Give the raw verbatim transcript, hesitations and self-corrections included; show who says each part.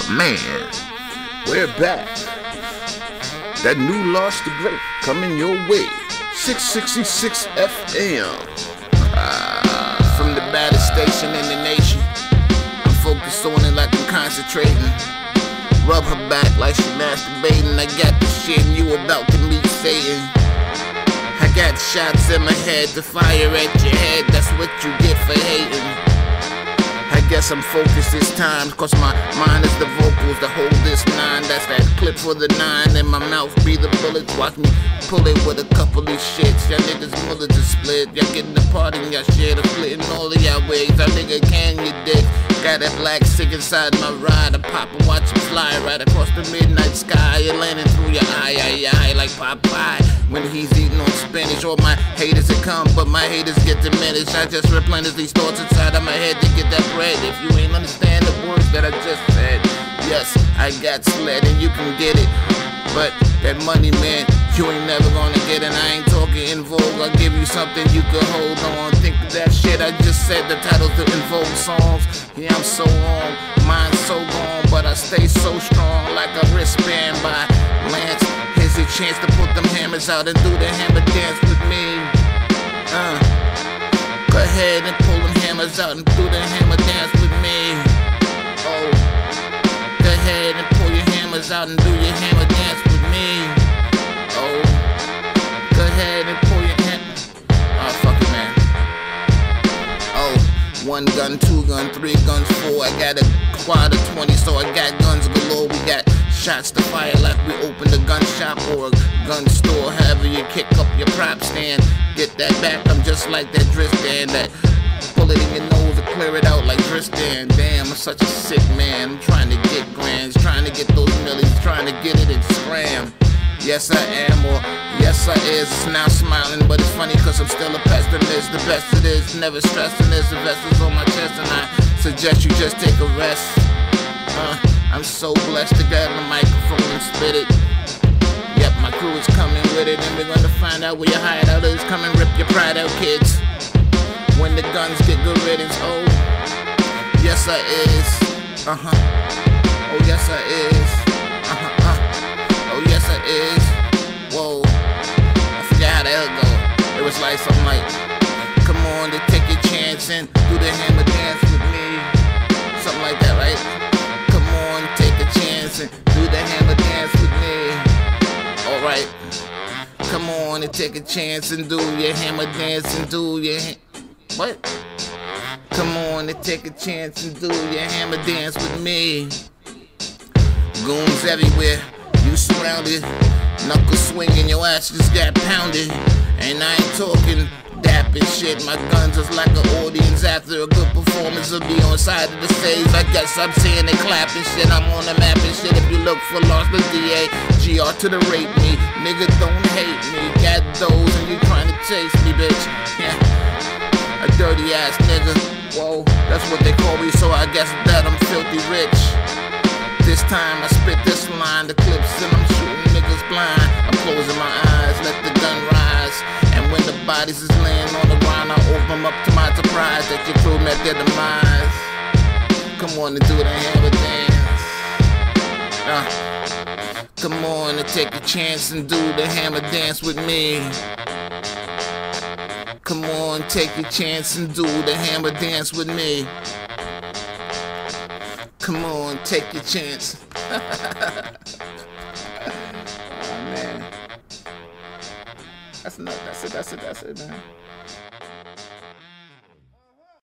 Speaker 1: Man, we're back. That new Lost the Great coming your way. six sixty-six F M. Ah, from the baddest station in the nation. I'm focused on it like I'm concentrating. Rub her back like she masturbating. I got the shit and you about to meet Satan. I got shots in my head to fire at your head. That's what you get for hating. I guess I'm focused this time, cause my mind is the vocals to hold this nine. That's that clip for the nine, and my mouth be the bullets. Watch me pull it with a couple of shits. Y'all niggas bullets are split. Y'all getting the party and y'all share the splitting all of y'all ways. That nigga can you dick. Got that black stick inside my ride. I pop and watch him fly right across the midnight sky. You're landing through your eye, eye, eye, like Popeye when he's eating on spinach. All my haters that come, but my haters get diminished. I just replenish these thoughts inside of my head to get that bread. If you ain't understand the words that I just said, yes, I got sled and you can get it. But that money, man, you ain't never gonna get it. I ain't talking in vogue. I'll give you something you can hold on. Think of that shit I just said, the titles to in vogue songs. Yeah, I'm so wrong, mine's so gone, but I stay so strong like a wristband by Lance. Here's your chance to put them hammers out and do the hammer dance with me. Uh, go ahead and pull them hammers out and do the hammer dance with me. Oh, go ahead and pull your hammers out and do your hammer dance with me. Oh, go ahead and pull your hammer. Oh, fuck it, man. Oh, one gun, two gun, three guns, four. I got a quad of twenty, so I got guns galore. We got shots to fire like we opened a gun shop or a gun store. However you kick up your prop stand, get that back. I'm just like that Tristan that pull it in your nose and clear it out like Tristan. Damn, I'm such a sick man. I'm trying to get grands, trying to get those millies, trying to get it and scram. Yes I am, or yes I is. It's now smiling, but it's funny cause I'm still a pessimist. The best it is, never stressing this. The vest is on my chest and I suggest you just take a rest. Uh, I'm so blessed to get on the microphone and spit it. Yep, my crew is coming with it, and we're gonna find out where your hideout is. Come and rip your pride out, kids. When the guns get good riddance, oh, yes I is. Uh-huh. Oh, yes I is. Uh-huh, uh. Oh, yes I is. Whoa. I forgot how the hell it go. It was like something like, come on to take your chance and do the hammer dance with me. Something like that, right? Come on, take a chance and do the hammer dance with me. Alright. Come on and take a chance and do your hammer dance and do your ha- What? Come on and take a chance and do your hammer dance with me. Goons everywhere, you surrounded. Knuckle swinging, your ass just got pounded. And I ain't talking dap and shit. My guns is like an audience after a good performance. Will be on side of the stage. I guess I'm saying they clapping shit. I'm on the map and shit. If you look for Lost the D A, G R to the rape me. Nigga don't hate me. Got those and you trying to chase me, bitch. Yeah. A dirty ass nigga. Whoa, that's what they call me. So I guess that I'm filthy rich. This time I spit this line, the clips and I'm shooting niggas blind. I'm closing my eyes, let the gun rise. And when the bodies is laying on the ground, I open them up to my surprise that your crew met their demise. Come on and do the hammer dance. Uh, come on and take a chance and do the hammer dance with me. Come on, take your chance and do the hammer dance with me. Come on, take your chance. Oh man. That's enough. That's it, that's it, that's it, man.